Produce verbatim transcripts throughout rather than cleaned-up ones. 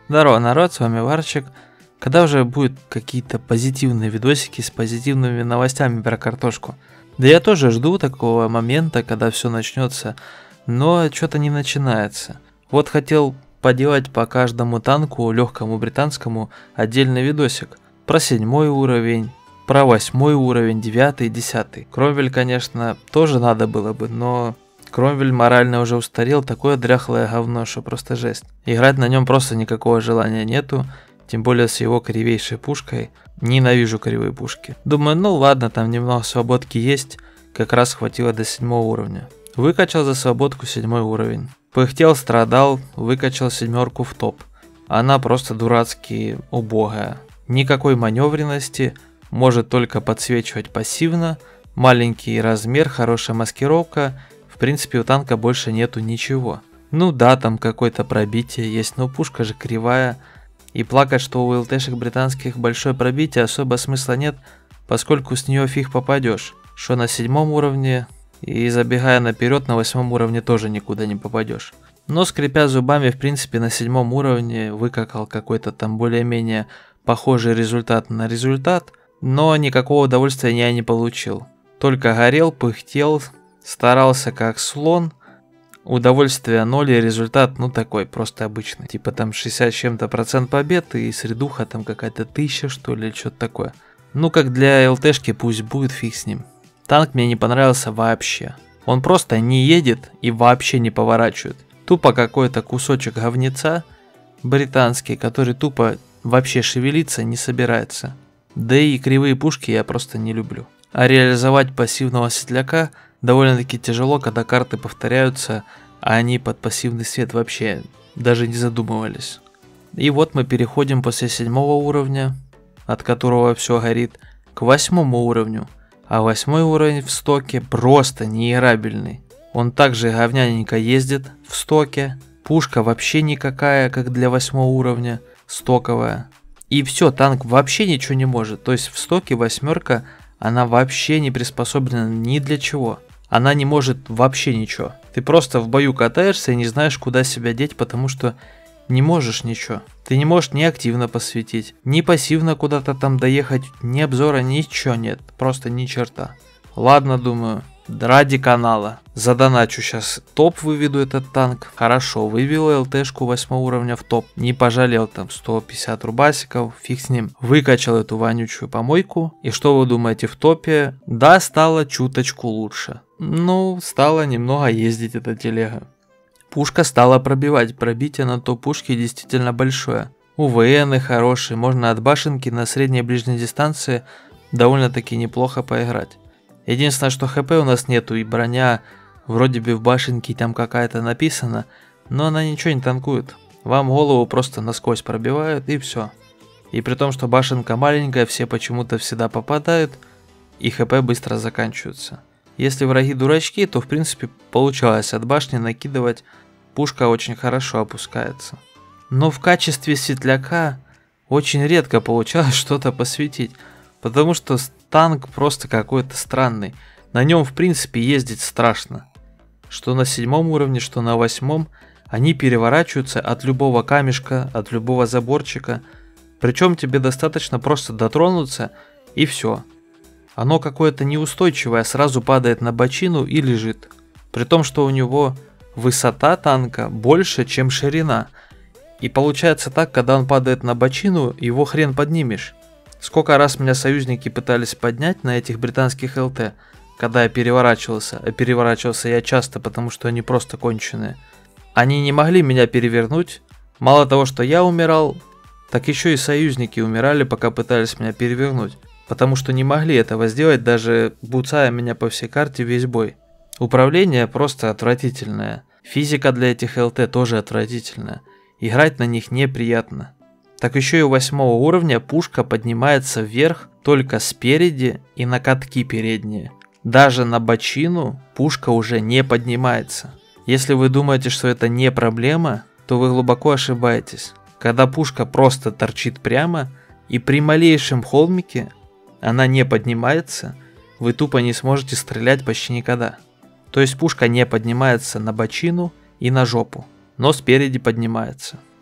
Здорово, народ, с вами Варчик. Когда уже будут какие-то позитивные видосики с позитивными новостями про картошку? Да я тоже жду такого момента, когда все начнется, но что-то не начинается. Вот хотел поделать по каждому танку, легкому британскому, отдельный видосик. Про седьмой уровень, про восьмой уровень, девятый, десятый. Кромвель, конечно, тоже надо было бы, но... Кромвель морально уже устарел, такое дряхлое говно, что просто жесть. Играть на нем просто никакого желания нету, тем более с его кривейшей пушкой. Ненавижу кривые пушки. Думаю, ну ладно, там немного свободки есть, как раз хватило до седьмого уровня. Выкачал за свободку седьмой уровень. Пыхтел, страдал, выкачал семерку в топ. Она просто дурацки убогая. Никакой маневренности, может только подсвечивать пассивно, маленький размер, хорошая маскировка. В принципе, у танка больше нету ничего. Ну да, там какое-то пробитие есть, но пушка же кривая. И плакать, что у ЛТшек британских большое пробитие, особо смысла нет, поскольку с нее фиг попадешь. Что на седьмом уровне, и забегая наперед, на восьмом уровне тоже никуда не попадешь. Но скрипя зубами, в принципе, на седьмом уровне выкакал какой-то там более-менее похожий результат на результат, но никакого удовольствия я не получил. Только горел, пыхтел, старался как слон, удовольствие ноль, и результат, ну такой, просто обычный. Типа там шестьдесят с чем-то процент побед, и средуха там какая-то тысяча, что ли, что-то такое. Ну как для ЛТшки пусть будет, фиг с ним. Танк мне не понравился вообще. Он просто не едет и вообще не поворачивает. Тупо какой-то кусочек говнеца британский, который тупо вообще шевелиться не собирается. Да и кривые пушки я просто не люблю. А реализовать пассивного светляка довольно-таки тяжело, когда карты повторяются, а они под пассивный свет вообще даже не задумывались. И вот мы переходим после седьмого уровня, от которого все горит, к восьмому уровню. А восьмой уровень в стоке просто неиграбельный. Он также говняненько ездит в стоке, пушка вообще никакая, как для восьмого уровня, стоковая. И все, танк вообще ничего не может, то есть в стоке восьмерка, она вообще не приспособлена ни для чего. Она не может вообще ничего. Ты просто в бою катаешься и не знаешь, куда себя деть, потому что не можешь ничего. Ты не можешь ни активно посветить, ни пассивно куда-то там доехать, ни обзора, ничего нет. Просто ни черта. Ладно, думаю, ради канала. Задоначу сейчас топ, выведу этот танк. Хорошо, вывел ЛТшку восьмого уровня в топ. Не пожалел там сто пятьдесят рубасиков, фиг с ним. Выкачал эту вонючую помойку. И что вы думаете в топе? Да, стало чуточку лучше. Ну, стало немного ездить эта телега. Пушка стала пробивать. Пробитие на топ пушке действительно большое. УВНы хорошие. Можно от башенки на средней и ближней дистанции довольно-таки неплохо поиграть. Единственное, что хп у нас нету, и броня вроде бы в башенке там какая-то написана, но она ничего не танкует. Вам голову просто насквозь пробивают, и все. И при том, что башенка маленькая, все почему-то всегда попадают, и хп быстро заканчиваются. Если враги дурачки, то в принципе получалось от башни накидывать, пушка очень хорошо опускается. Но в качестве светляка очень редко получалось что-то посветить, потому что танк просто какой-то странный. На нем в принципе ездить страшно. Что на седьмом уровне, что на восьмом, они переворачиваются от любого камешка, от любого заборчика. Причем тебе достаточно просто дотронуться, и все. Оно какое-то неустойчивое, сразу падает на бочину и лежит. При том, что у него высота танка больше, чем ширина. И получается так, когда он падает на бочину, его хрен поднимешь. Сколько раз меня союзники пытались поднять на этих британских ЛТ, когда я переворачивался, а переворачивался я часто, потому что они просто конченые. Они не могли меня перевернуть, мало того, что я умирал, так еще и союзники умирали, пока пытались меня перевернуть, потому что не могли этого сделать, даже буцая меня по всей карте весь бой. Управление просто отвратительное, физика для этих ЛТ тоже отвратительная, играть на них неприятно. Так еще и у восьмого уровня пушка поднимается вверх только спереди и на катки передние. Даже на бочину пушка уже не поднимается. Если вы думаете, что это не проблема, то вы глубоко ошибаетесь. Когда пушка просто торчит прямо и при малейшем холмике она не поднимается, вы тупо не сможете стрелять почти никогда. То есть пушка не поднимается на бочину и на жопу, но спереди поднимается.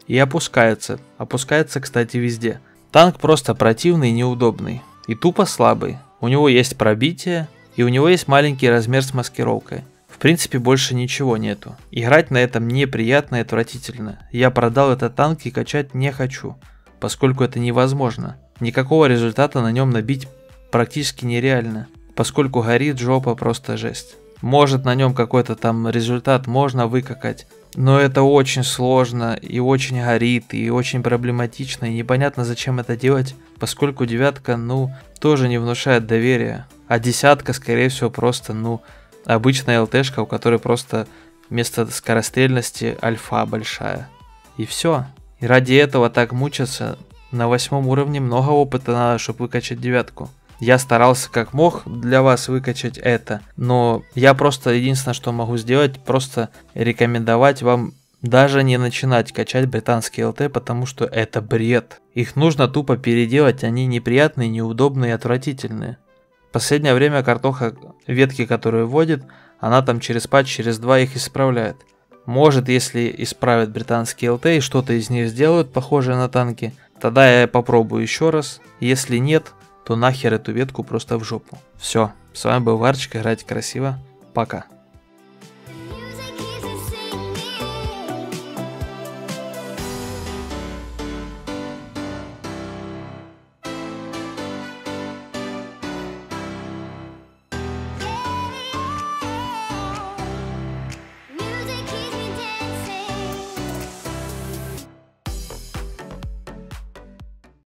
и опускается. Опускается, кстати, везде. Танк просто противный и неудобный. И тупо слабый. У него есть пробитие, и у него есть маленький размер с маскировкой. В принципе, больше ничего нету. Играть на этом неприятно и отвратительно. Я продал этот танк и качать не хочу, поскольку это невозможно. Никакого результата на нем набить практически нереально, поскольку горит жопа просто жесть. Может, на нем какой-то там результат можно выкакать, но это очень сложно и очень горит, и очень проблематично, и непонятно, зачем это делать, поскольку девятка, ну, тоже не внушает доверия, а десятка, скорее всего, просто, ну, обычная ЛТшка, у которой просто вместо скорострельности альфа большая. И все. И ради этого так мучаться. На восьмом уровне много опыта надо, чтобы выкачать девятку. Я старался как мог для вас выкачать это, но я просто единственное, что могу сделать, просто рекомендовать вам даже не начинать качать британские ЛТ, потому что это бред. Их нужно тупо переделать, они неприятные, неудобные и отвратительные. В последнее время картоха ветки, которые вводит, она там через патч, через два их исправляет. Может, если исправят британские ЛТ и что-то из них сделают, похожее на танки, тогда я попробую еще раз. Если нет, то нахер эту ветку просто в жопу. Все, с вами был Варчик, играйте красиво, пока.